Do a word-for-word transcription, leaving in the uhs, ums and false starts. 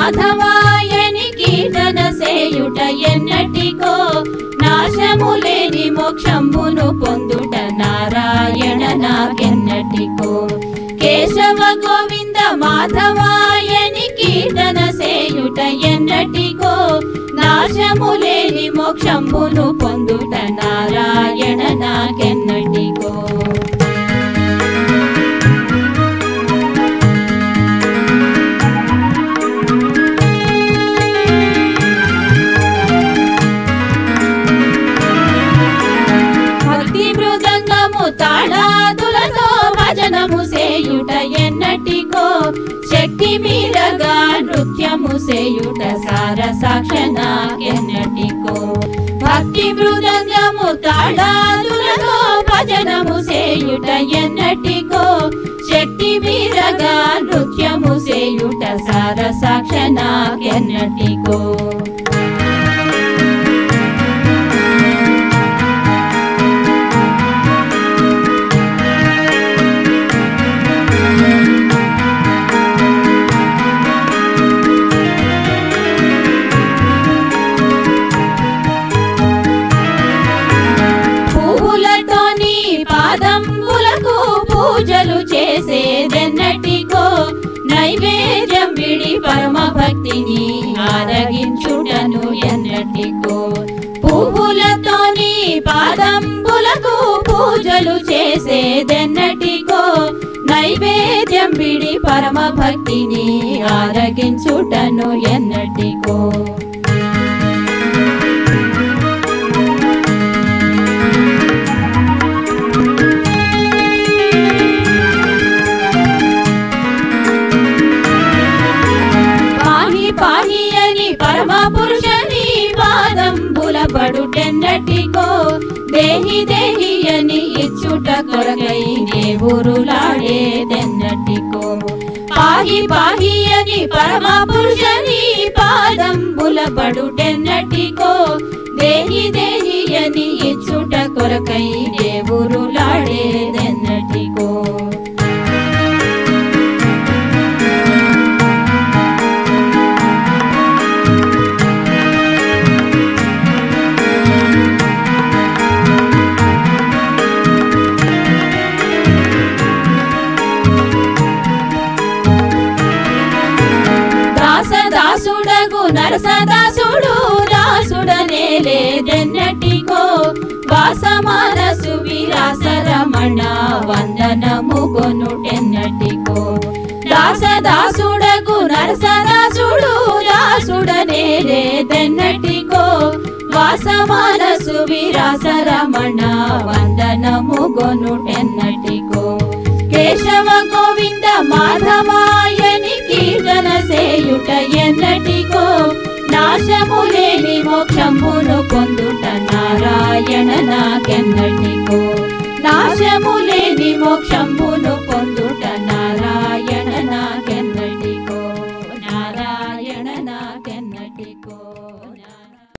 మాధవాయని కీర్తన సేయుట ఎన్నటికో నాశములేని మోక్షంబును పొందుట నారాయణ నాకెన్నటికో కేశవ గోవింద మాధవాయని కీర్తన సేయుట ఎన్నటికో నాశములేని మోక్షంబును పొందుట నారాయణ నాకెన్నటికో తాళాదులతో భజనము సేయుట ఎన్నటికో శక్తి మీరగా నృత్యము సేయుట సార సాక్షణ ఎన్నటికో భక్తి మృదంగము తాళాదులతో భజనము సేయుట ఎన్నటికో శక్తి మీరగా నృత్యము సేయుట సార సాక్షణ ఎన్నటికో పాదంబులకు పూజలు చేసేదెన్నటికో నైవేద్యం విడి పరమ భక్తిని ఆరగించుటను ఎన్నటికో పువ్వులతోని పాదంబులకు పూజలు చేసేదెన్నటికో నైవేద్యం విడి పరమ భక్తిని ఆరగించుటను ఎన్నటికో పరమ పురుషని పాదంబుల పడుటెన్నటికో దేహి దేహి అని ఇచ్చుట కొరకై దేవురులాడేదెన్నటికో పాహి పాహి అని పరమ పురుషని పాదంబుల పడుటెన్నటికో దేహి దేహి అని ఇచ్చుట కొరకై దేవురులాడేదెన్నటికో దాసుడగు నరసదాసుడు దాసుడనే లేదెన్నటికో వాసమానసు విరాసరమణ వందనము గొనుటెన్నటికో దాసదాసుడగు నరసదాసుడు దాసుడనే లేదెన్నటికో వాసమానసు విరాసరమణ వందనము గొనుటెన్నటికో కేశవ గోవింద మాధవాయని కీర్తన సేయుట ఎన్నటికో నాశములేని మోక్షమును పొందుట నారాయణ నాకెన్నటికో నాశములేని మోక్షమును